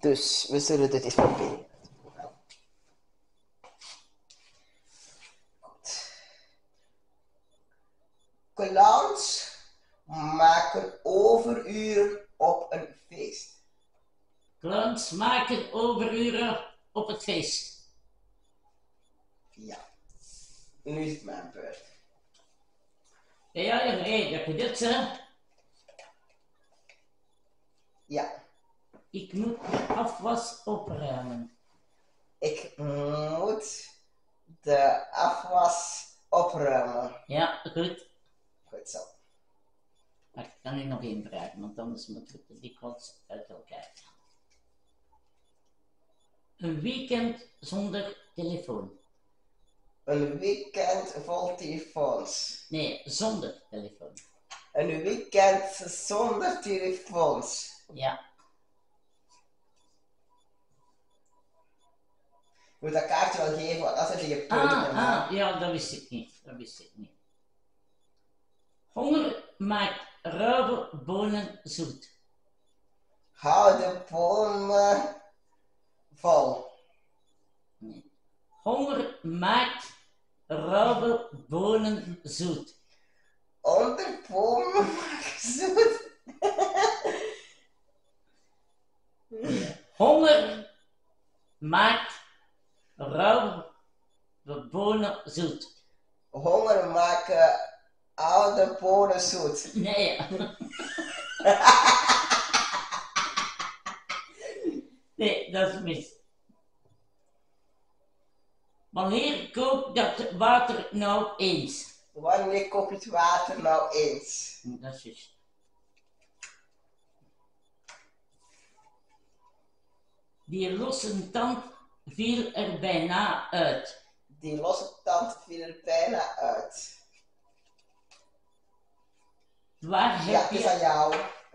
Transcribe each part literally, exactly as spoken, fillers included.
Dus we zullen dit eens proberen. Goed. Clowns maken overuren op een feest. Clowns maken overuren op het feest. Ja. Nu is het mijn beurt. Ja, ja, nee, dat je dit hè. Ja. Ik moet de afwas opruimen. Ik moet de afwas opruimen. Ja, goed. Goed zo. Maar ik kan nu nog één vragen, want anders moeten we het dikwijls uit elkaar gaan. Een weekend zonder telefoon. Een weekend vol telefoons. Nee, zonder telefoon. Een weekend zonder telefoons. Ja. Je moet dat kaartje wel geven, want als het je punten Ah, maakt. ah, ja, dat wist ik niet. Dat wist ik niet. Honger maakt rauwe bonen zoet. Hou de bomen vol. Nee. Honger maakt rauwe bonen zoet. Onder bomen maken zoet. Honger maakt rauwe bonen zoet. Honger maken oude bonen zoet. Nee. Nee, dat is mis. Wanneer kookt dat water nou eens? Wanneer koopt het water nou eens? Dat is juist. Die losse tand viel er bijna uit. Die losse tand viel er bijna uit. Waar Ja, heb het is je... aan jou.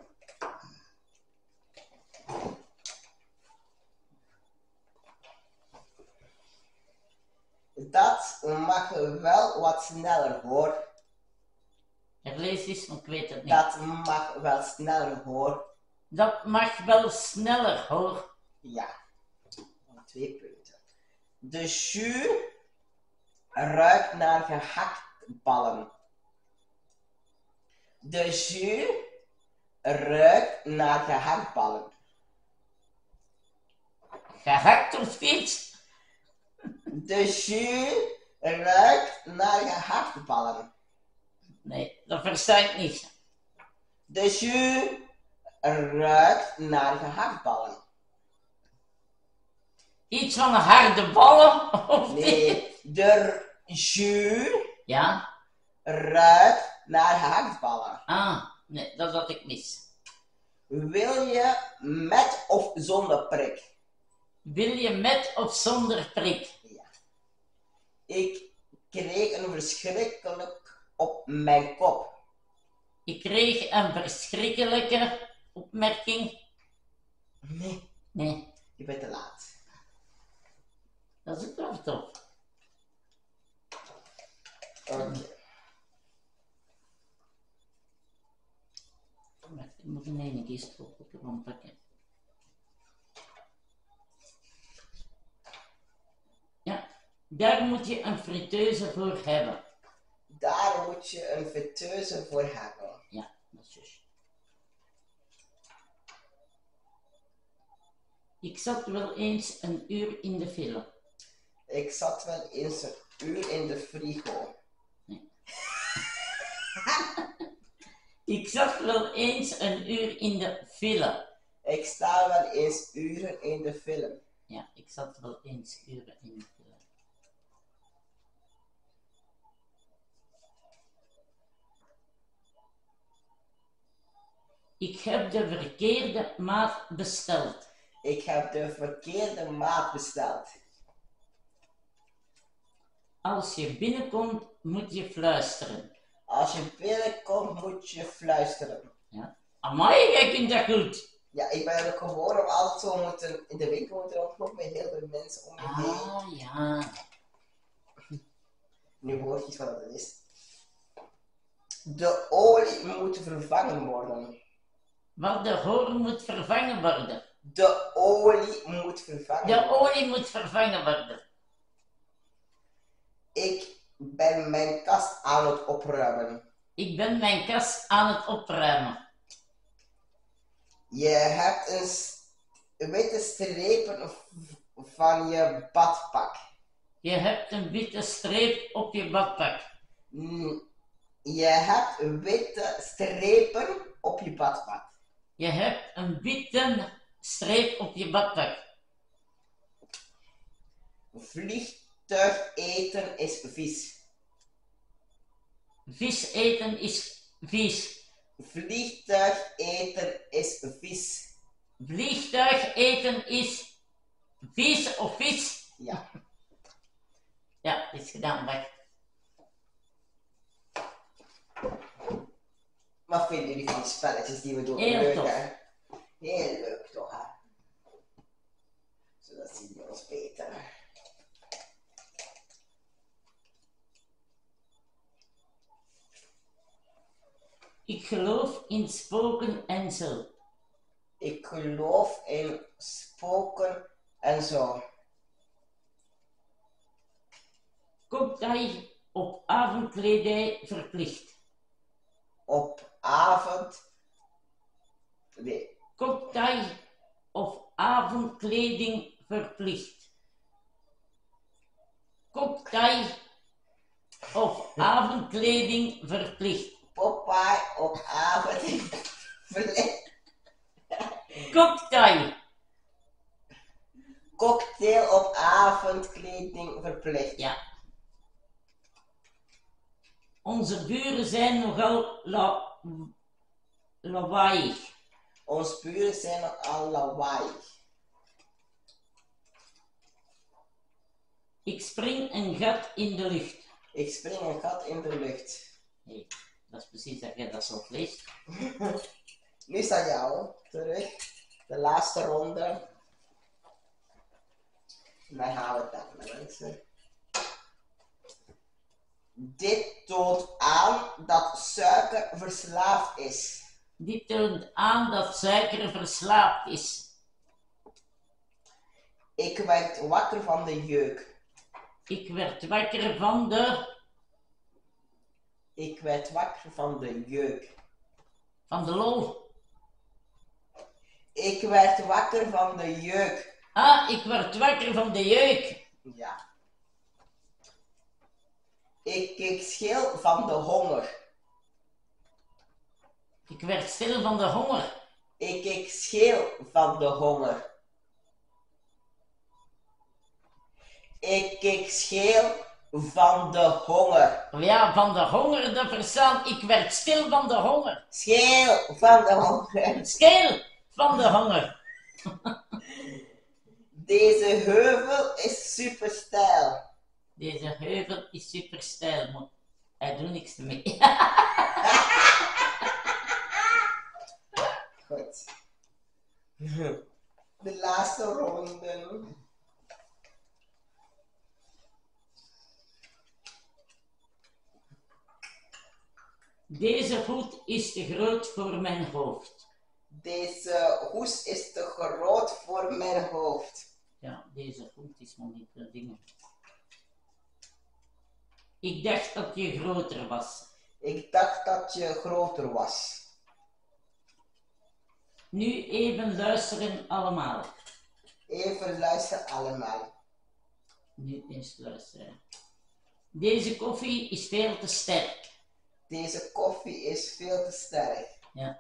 Dat mag wel wat sneller hoor. Herlees eens, want ik weet het niet. Dat mag wel sneller hoor. Dat mag wel sneller, hoor. Ja. Twee punten. De jus ruikt naar gehaktballen. De jus ruikt naar gehaktballen. Gehakt of iets? De jus ruikt naar gehaktballen. Nee, dat versta ik niet. De jus ruikt naar gehaktballen. Iets van harde ballen? Of Nee, de jus ja? ruikt naar gehaktballen. Ah, nee, dat had ik mis. Wil je met of zonder prik? Wil je met of zonder prik? Ja. Ik kreeg een verschrikkelijk op mijn kop. Ik kreeg een verschrikkelijke opmerking. Nee, Nee, je bent te laat. dat is ook wel tof. Oké. Okay. Ik moet een ene kist op de grond pakken. Ja, daar moet je een friteuse voor hebben. Daar moet je een friteuse voor hebben. Ja, dat is juist. Ik zat wel eens een uur in de file. Ik zat wel eens een uur in de frigo. Nee. Ik zat wel eens een uur in de file. Ik sta wel eens uren in de film. Ja, ik zat wel eens uren in de file. Ik heb de verkeerde maat besteld. Ik heb de verkeerde maat besteld. Als je binnenkomt, moet je fluisteren. Als je binnenkomt, moet je fluisteren. Ja. Amai, jij kunt dat goed. Ja, ik ben er gewoon om altijd zo moeten, in de winkel moeten rondlopen met heel veel mensen om me heen. Ah, ja. Nu hoor je iets wat het is. De olie moet vervangen worden. Want de hoorn moet vervangen worden. De olie moet vervangen De worden. olie moet vervangen worden. Ik ben mijn kast aan het opruimen. Ik ben mijn kast aan het opruimen. Je hebt een st- witte strepen v- van je badpak. Je hebt een witte streep op je badpak. Mm, Je hebt witte strepen op je badpak. Je hebt een witte streep op je badpak. Vliegtuig eten is vies. Vis eten is vies. Vliegtuig eten is vies. Vliegtuig eten is vies of vis. Ja. Ja, is gedaan. Wacht. Wat vinden jullie van die spelletjes die we doen? Heel leuk, tof. hè? Heel leuk toch, hè? Zodat zien we ons beter. Ik geloof in spoken en zo. Ik geloof in spoken en zo. Cocktail op avondkledij verplicht. Op avond. Nee. Cocktail of avondkleding verplicht. Cocktail of avondkleding verplicht. Popeye op avond. Cocktail. Cocktail op avondkleding verplicht. Ja. Onze buren zijn nogal la lawaaiig. Onze buren zijn nogal lawaaiig. Ik spring een gat in de lucht. Ik spring een gat in de lucht. Nee, dat is precies dat jij dat zo leest. Nu is dat jou, terug. De laatste ronde. En dan gaan we dat mensen. Dit toont aan dat suiker verslaafd is. Dit toont aan dat suiker verslaafd is. Ik werd wakker van de jeuk. Ik werd wakker van de... Ik werd wakker van de jeuk. van de lol. Ik werd wakker van de jeuk. Ah, ik werd wakker van de jeuk. Ja. Ik keek scheel van de honger. Ik werd stil van de honger. Ik keek scheel van de honger. Ik keek scheel van de honger. Ja, van de honger, dat verstaan. Ik werd stil van de honger. Scheel van de honger. Scheel van de honger. Deze heuvel is super steil. Deze heuvel is super steil, maar hij doet niks mee. Goed. De laatste ronde. Deze voet is te groot voor mijn hoofd. Deze hoes is te groot voor mijn hoofd. Ja, deze voet is nog niet de dingen. Ik dacht dat je groter was. Ik dacht dat je groter was. Nu even luisteren allemaal. Even luister allemaal. Nu eens luisteren. Deze koffie is veel te sterk. Deze koffie is veel te sterk. Ja.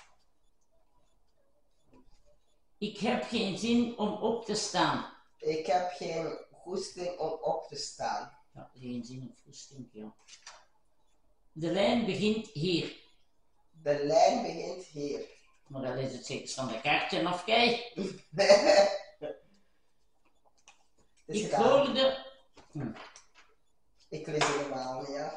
Ik heb geen zin om op te staan. Ik heb geen goesting om op te staan. Ja, geen zin of goesting, ja. De lijn begint hier. De lijn begint hier. Maar dan is het zeker van de kaartje af, kijk. Ik hoorde... Hm. Ik lees helemaal niet, ja.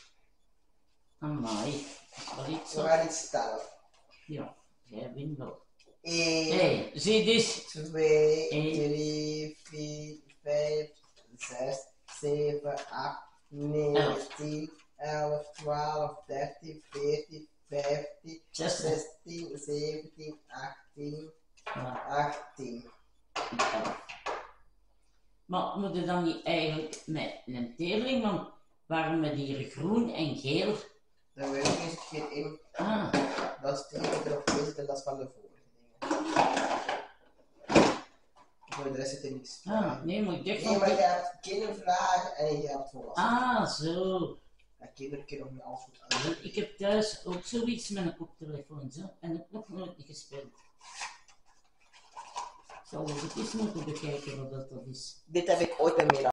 Amai, dat is wel iets We zo. gaan iets stellen. Ja, jij wint wel. één, Hé, zie dus. twee, Eén. drie, vier, vijf, zes, zeven, acht, negen, tien, elf, twaalf, dertien, veertien, vijftien, zestien, zestien, zeventien, achttien, Ja, achttien. elf. Maar moet je dan niet eigenlijk met een teerling, want waarom met hier groen en geel? Dat weet ik niet, geen in. Ah, Dat is die die erop is en dat is van de vorige dingen. Voor de rest zit er niks. ah, nee, maar ik dacht Nee, maar je van... hebt kindervragen en je hebt volwassen. Ah, zo. Ja, kinderen kunnen nog niet alles goed aan. Ik heb thuis ook zoiets met een koptelefoon, zo, en ik heb nog nooit niet gespeeld. Ik zal het eens moeten bekijken wat dat is. Dit heb ik ooit bij mij